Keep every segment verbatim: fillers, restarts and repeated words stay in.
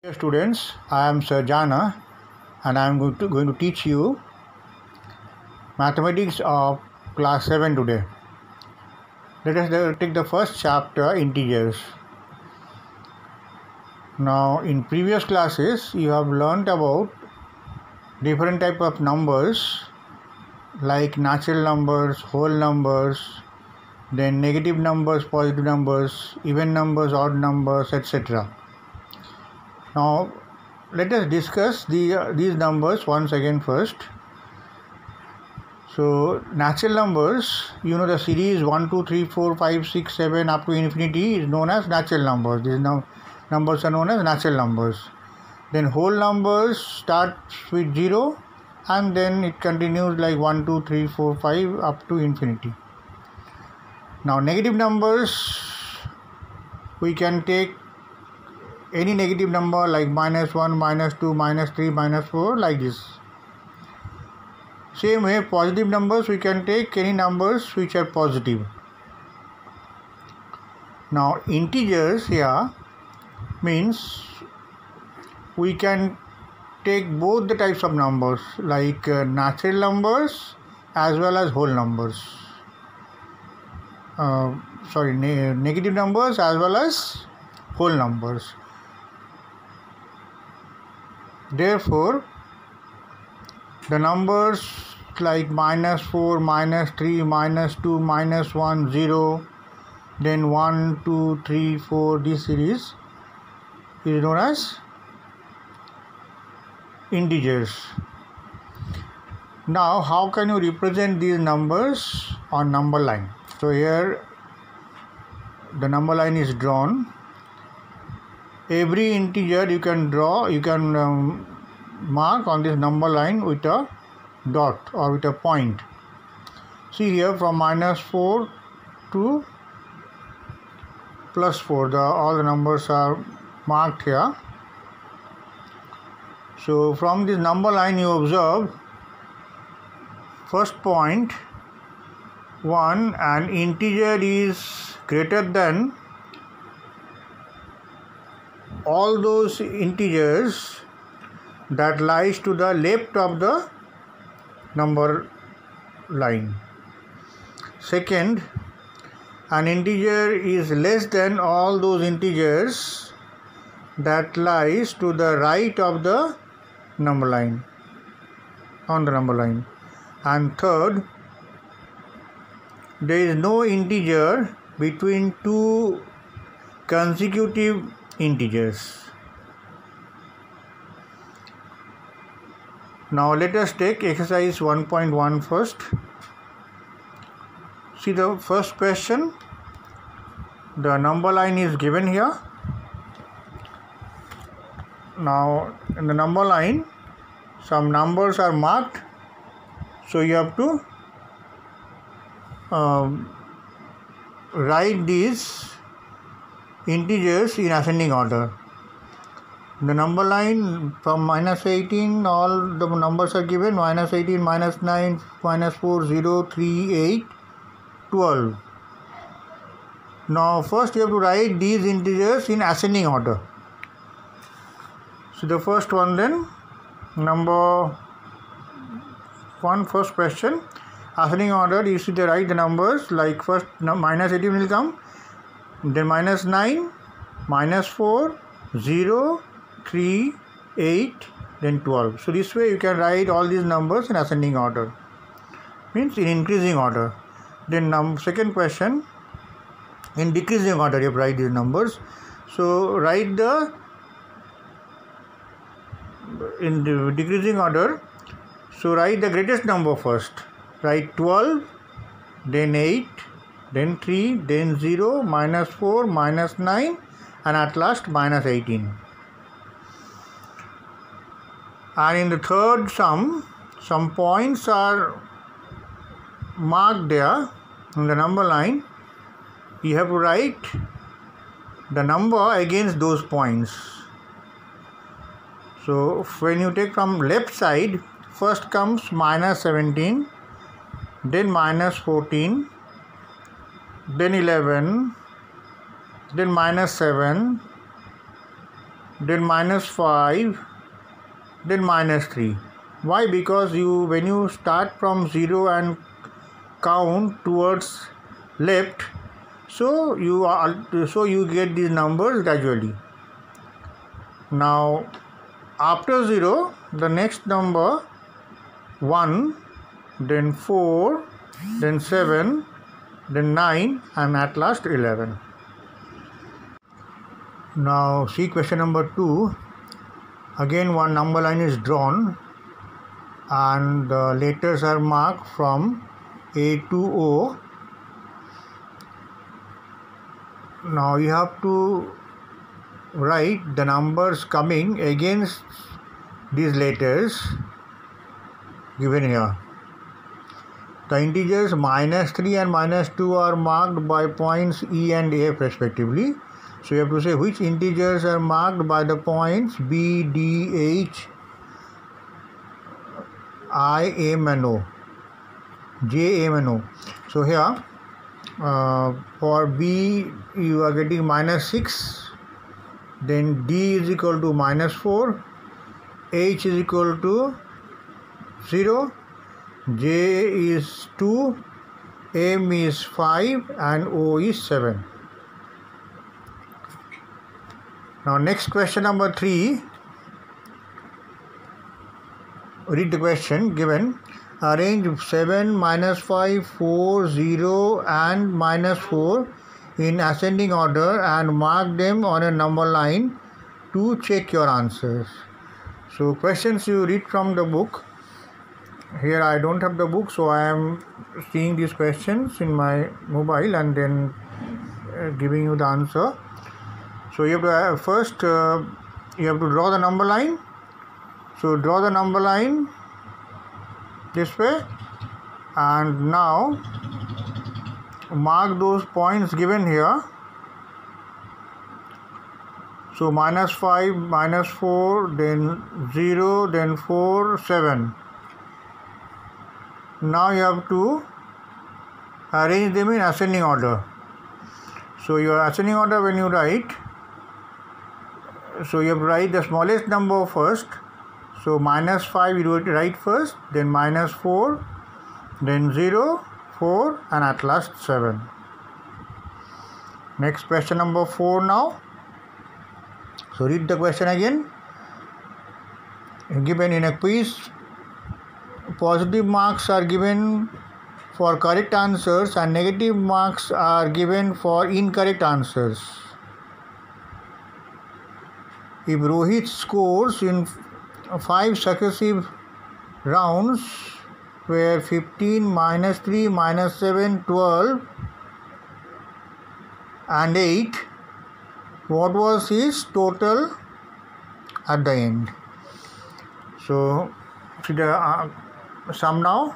Dear students, I am Sanyal and I am going to, going to teach you mathematics of class seven today. Let us take the first chapter, integers. Now in previous classes you have learnt about different type of numbers like natural numbers, whole numbers, then negative numbers, positive numbers, even numbers, odd numbers, et cetera. Now let us discuss the uh, these numbers once again first. So natural numbers, you know the series one, two, three, four, five, six, seven up to infinity is known as natural numbers. These num numbers are known as natural numbers. Then whole numbers start with zero and then it continues like one, two, three, four, five up to infinity. Now negative numbers, we can take any negative number like minus one, minus two, minus three, minus four, like this. Same way, positive numbers, we can take any numbers which are positive. Now integers here means we can take both the types of numbers like uh, natural numbers as well as whole numbers. Uh, sorry, ne negative numbers as well as whole numbers. Therefore, the numbers like minus four, minus three, minus two, minus one, zero, then one, two, three, four, this series is known as integers. Now, how can you represent these numbers on number line? So here the number line is drawn. Every integer you can draw, you can um, mark on this number line with a dot or with a point. See here from minus four to plus four, the, all the numbers are marked here. So from this number line you observe first point one, an integer is greater than all those integers that lies to the left of the number line. Second, an integer is less than all those integers that lies to the right of the number line, on the number line. And third, there is no integer between two consecutive integers. Now let us take exercise one point one first. See the first question. The number line is given here. Now in the number line some numbers are marked, so you have to um, write these integers in ascending order. The number line from minus eighteen, all the numbers are given: minus eighteen, minus nine, minus four, zero, three, eight, twelve. Now first you have to write these integers in ascending order. So the first one, then number one, first question, ascending order, you should write the numbers like first minus eighteen will come, then minus nine, minus four, zero, three, eight, then twelve. So this way you can write all these numbers in ascending order, means in increasing order. Then num second question, in decreasing order you have to write these numbers. So write the in the decreasing order. So write the greatest number first. Write twelve, then eight, then three, then zero, minus four, minus nine, and at last minus eighteen. And in the third sum, some points are marked there in the number line. You have to write the number against those points. So when you take from left side, first comes minus seventeen, then minus fourteen, then eleven, then minus seven, then minus five, then minus three. Why? Because you when you start from zero and count towards left, so you are so you get these numbers gradually. Now after zero, the next number one, then four, then seven, then nine, and at last eleven. Now see question number two. Again one number line is drawn and the letters are marked from A to O. Now you have to write the numbers coming against these letters given here. The integers minus three and minus two are marked by points E and F respectively. So you have to say which integers are marked by the points B, D, H, I, M and O, J, M and O. So here uh, for B you are getting minus six, then D is equal to minus four, H is equal to zero, J is two, M is five and O is seven. Now next question number three. Read the question given. Arrange seven, minus five, four, zero and minus four in ascending order and mark them on a number line to check your answers. So questions you read from the book. Here I don't have the book, so I am seeing these questions in my mobile and then uh, giving you the answer. So you have to uh, first uh, you have to draw the number line. So draw the number line this way and now mark those points given here. So minus five, minus four, then zero, then four, seven. Now you have to arrange them in ascending order. So your ascending order when you write, so you have to write the smallest number first. So minus five you write first, then minus four, then zero, four and at last seven. Next question number four now. So read the question again. Given in a quiz, positive marks are given for correct answers and negative marks are given for incorrect answers. If Rohit scores in five successive rounds where fifteen, minus three, minus seven, twelve and eight, what was his total at the end? So see the uh, sum now.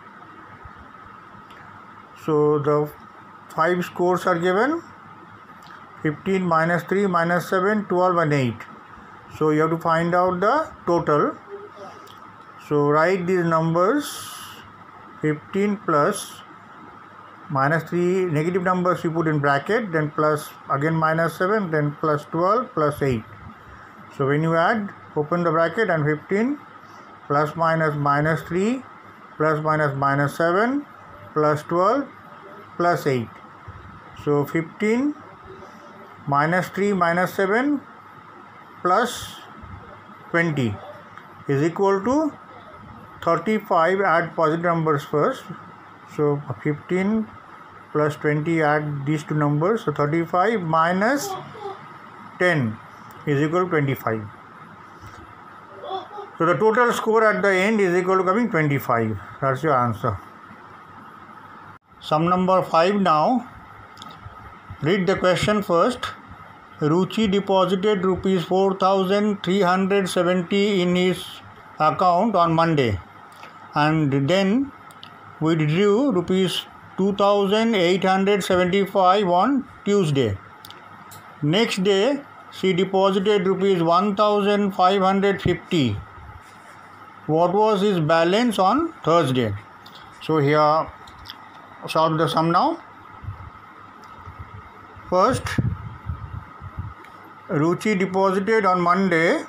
So the five scores are given: fifteen, minus three, minus seven, twelve and eight. So you have to find out the total. So write these numbers: fifteen plus minus three, negative numbers you put in bracket, then plus again minus seven, then plus twelve plus eight. So when you add, open the bracket and fifteen plus minus minus three plus minus minus seven plus twelve plus eight. So fifteen minus three minus seven plus twenty is equal to thirty-five. Add positive numbers first. So fifteen plus twenty, add these two numbers. So thirty-five minus ten is equal to twenty-five. So the total score at the end is equal to coming twenty-five. That's your answer. Sum number five now. Read the question first. Ruchi deposited rupees four thousand three hundred seventy in his account on Monday and then withdrew rupees two thousand eight hundred seventy-five on Tuesday. Next day she deposited rupees one thousand five hundred fifty. What was his balance on Thursday? So here solve the sum now. First Ruchi deposited on Monday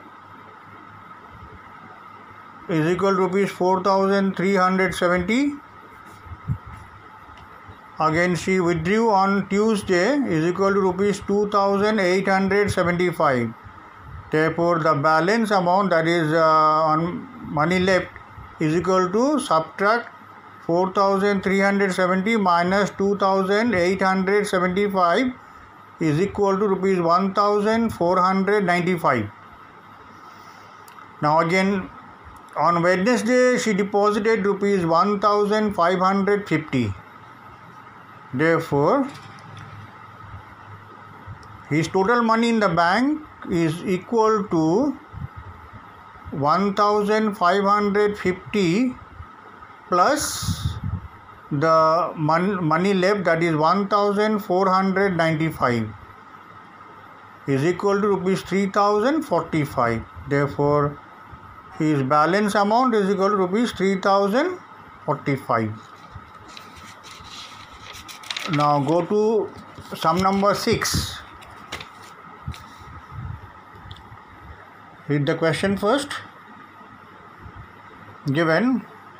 is equal to rupees four thousand three hundred seventy. Again, she withdrew on Tuesday is equal to rupees two thousand eight hundred seventy-five. Therefore, the balance amount that is uh, on money left is equal to subtract four thousand three hundred seventy minus two thousand eight hundred seventy-five is equal to rupees one thousand four hundred ninety-five. Now again, on Wednesday she deposited rupees one thousand five hundred fifty. Therefore, his total money in the bank is equal to one thousand five hundred fifty plus the mon money left, that is one thousand four hundred ninety-five, is equal to rupees three thousand forty-five. Therefore, his balance amount is equal to rupees three thousand forty-five. Now go to sum number six. Read the question first. Given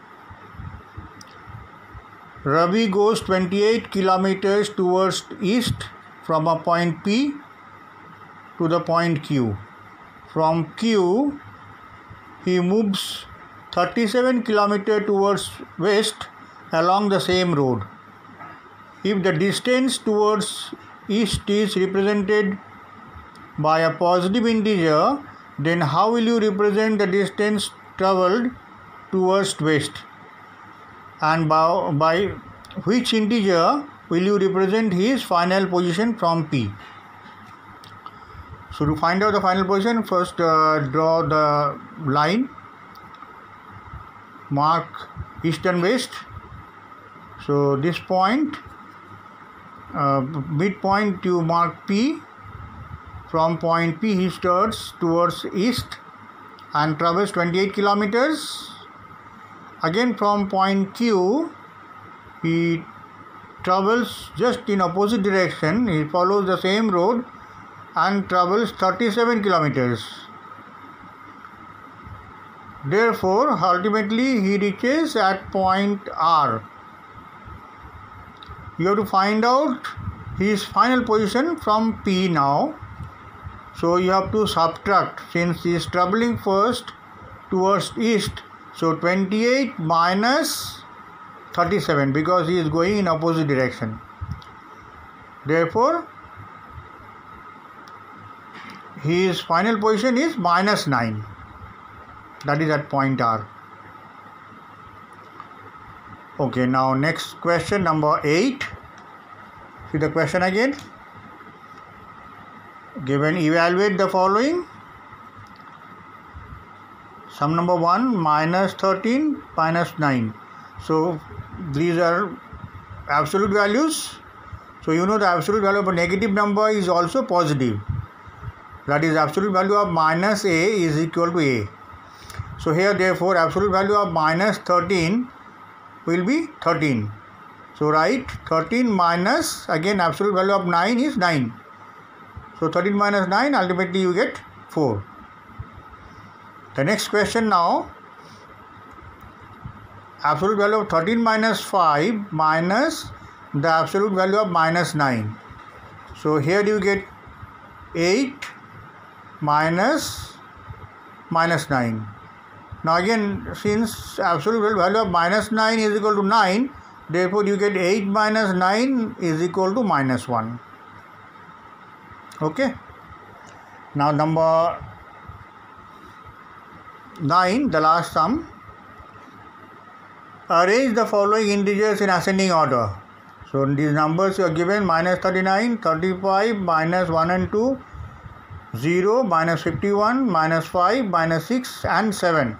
Ravi goes twenty-eight kilometers towards east from a point P to the point Q. From Q, he moves thirty-seven kilometers towards west along the same road. If the distance towards east is represented by a positive integer, then how will you represent the distance travelled towards west? And by, by which integer will you represent his final position from P? So to find out the final position, first uh, draw the line, mark east and west. So this point, uh, midpoint you mark P. From point P he starts towards east and travels twenty-eight kilometers. Again from point Q he travels just in opposite direction. He follows the same road and travels thirty-seven kilometers. Therefore, ultimately he reaches at point R. You have to find out his final position from P now. So you have to subtract, since he is travelling first towards east. So twenty-eight minus thirty-seven, because he is going in opposite direction. Therefore, his final position is minus nine. That is at point R. Okay, now next question, number eight. See the question again. Given, evaluate the following. Sum number one, minus thirteen minus nine. So these are absolute values. So you know the absolute value of a negative number is also positive. That is, absolute value of minus a is equal to a. So here therefore absolute value of minus thirteen will be thirteen. So write thirteen minus, again absolute value of nine is nine. So thirteen minus nine, ultimately you get four. The next question now, absolute value of thirteen minus five minus the absolute value of minus nine. So here you get eight minus minus nine. Now again, since absolute value of minus nine is equal to nine, therefore you get eight minus nine is equal to minus one. Okay. Now number nine, the last sum. Arrange the following integers in ascending order. So these numbers are given: minus thirty-nine, thirty-five, minus one and two, zero, minus fifty-one, minus five, minus six and seven.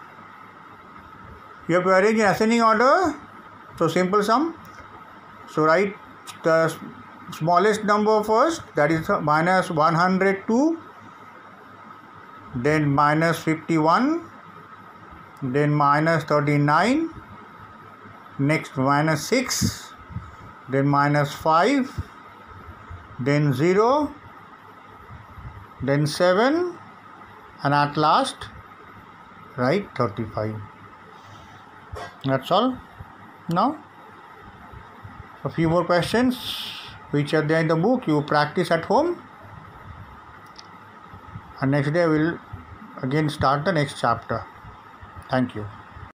You have to arrange in ascending order. So simple sum. So write the smallest number first, that is minus one hundred two, then minus fifty-one, then minus thirty-nine, next minus six, then minus five, then zero, then seven, and at last write thirty-five. That's all. Now a few more questions which are there in the book. You practice at home, and next day I will again start the next chapter. Thank you.